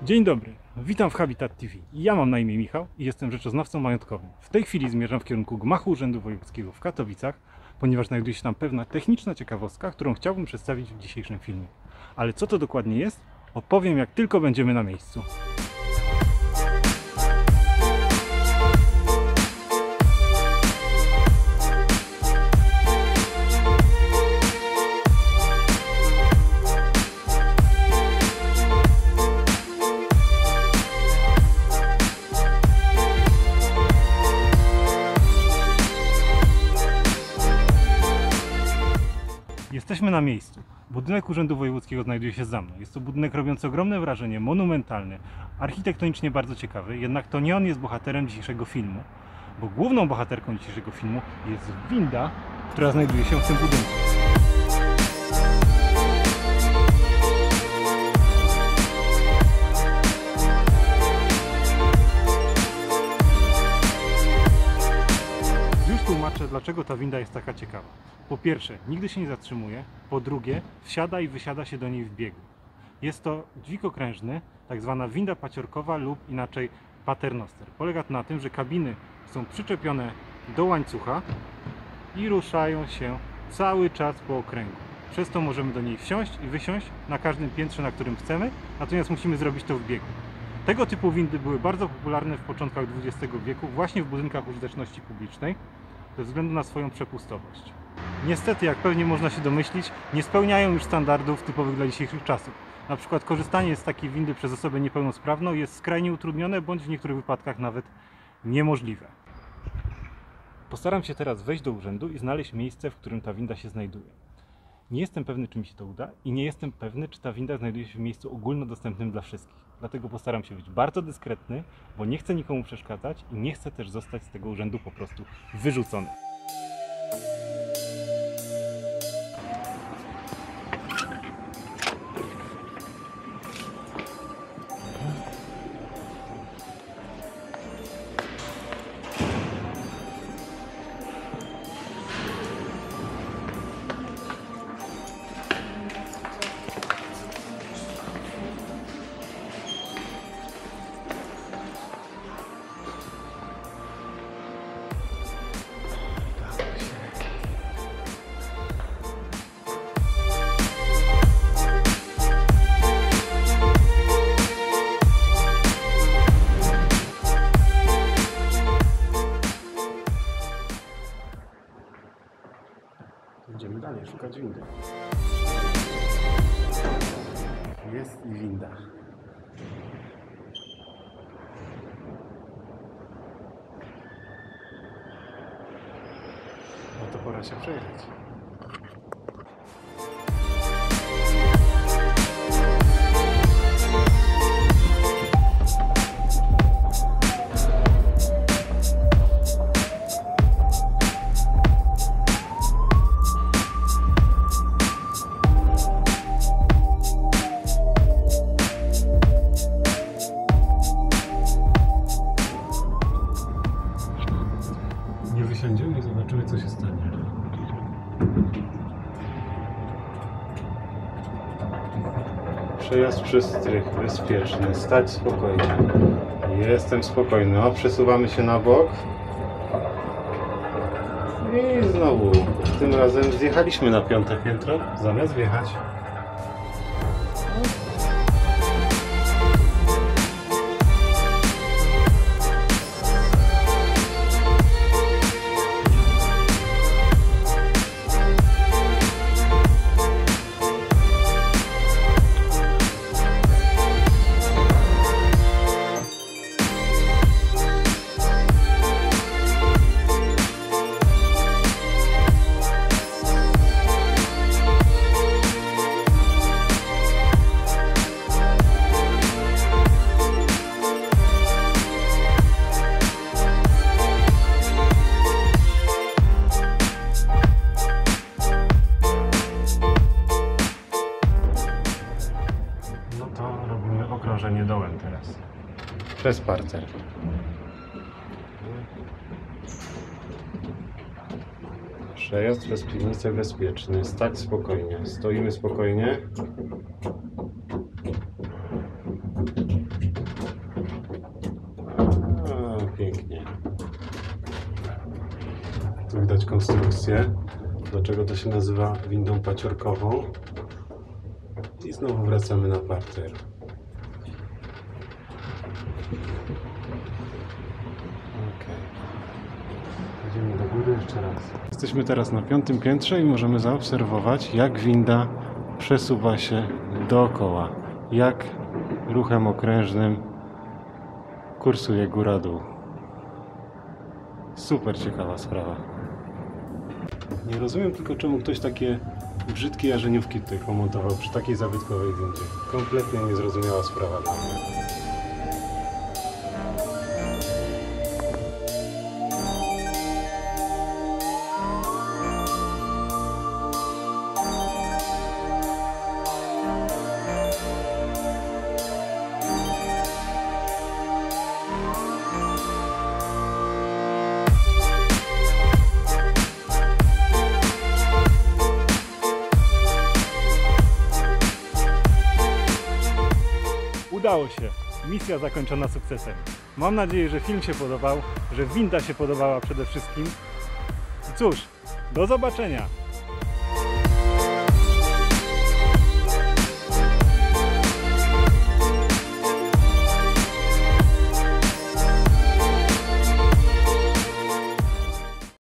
Dzień dobry, witam w Habitat TV. Ja mam na imię Michał i jestem rzeczoznawcą majątkowym. W tej chwili zmierzam w kierunku gmachu Urzędu Wojewódzkiego w Katowicach, ponieważ znajduje się tam pewna techniczna ciekawostka, którą chciałbym przedstawić w dzisiejszym filmie. Ale co to dokładnie jest, opowiem jak tylko będziemy na miejscu. Jesteśmy na miejscu. Budynek Urzędu Wojewódzkiego znajduje się za mną. Jest to budynek robiący ogromne wrażenie, monumentalny, architektonicznie bardzo ciekawy, jednak to nie on jest bohaterem dzisiejszego filmu, bo główną bohaterką dzisiejszego filmu jest winda, która znajduje się w tym budynku. Już tłumaczę, dlaczego ta winda jest taka ciekawa. Po pierwsze, nigdy się nie zatrzymuje. Po drugie, wsiada i wysiada się do niej w biegu. Jest to dźwig okrężny, tak zwana winda paciorkowa lub inaczej paternoster. Polega to na tym, że kabiny są przyczepione do łańcucha i ruszają się cały czas po okręgu. Przez to możemy do niej wsiąść i wysiąść na każdym piętrze, na którym chcemy, natomiast musimy zrobić to w biegu. Tego typu windy były bardzo popularne w początkach XX wieku właśnie w budynkach użyteczności publicznej ze względu na swoją przepustowość. Niestety, jak pewnie można się domyślić, nie spełniają już standardów typowych dla dzisiejszych czasów. Na przykład korzystanie z takiej windy przez osobę niepełnosprawną jest skrajnie utrudnione, bądź w niektórych wypadkach nawet niemożliwe. Postaram się teraz wejść do urzędu i znaleźć miejsce, w którym ta winda się znajduje. Nie jestem pewny, czy mi się to uda i nie jestem pewny, czy ta winda znajduje się w miejscu ogólnodostępnym dla wszystkich. Dlatego postaram się być bardzo dyskretny, bo nie chcę nikomu przeszkadzać i nie chcę też zostać z tego urzędu po prostu wyrzucony. Idziemy dalej, szukać windy. Jest i winda. No to pora się przejrzeć. Wysiądziemy i zobaczymy, co się stanie. Przejazd przez strych, bezpieczny, stać spokojnie. Jestem spokojny. O, przesuwamy się na bok. I znowu, tym razem zjechaliśmy na 5. piętro, zamiast wjechać. Okrążenie dołem teraz. Przez parter. Przejazd przez piwnicę bezpieczny. Stać spokojnie. Stoimy spokojnie. Tu widać konstrukcję, dlaczego to się nazywa windą paciorkową. I znowu wracamy na parter. Idziemy do góry jeszcze raz. Jesteśmy teraz na 5. piętrze i możemy zaobserwować, jak winda przesuwa się dookoła. Jak ruchem okrężnym kursuje góra-dół. Super ciekawa sprawa. Nie rozumiem tylko, czemu ktoś takie brzydkie jarzeniówki tutaj pomontował przy takiej zabytkowej windzie. Kompletnie niezrozumiała sprawa dla mnie. Udało się. Misja zakończona sukcesem. Mam nadzieję, że film się podobał, że winda się podobała przede wszystkim. I cóż, do zobaczenia!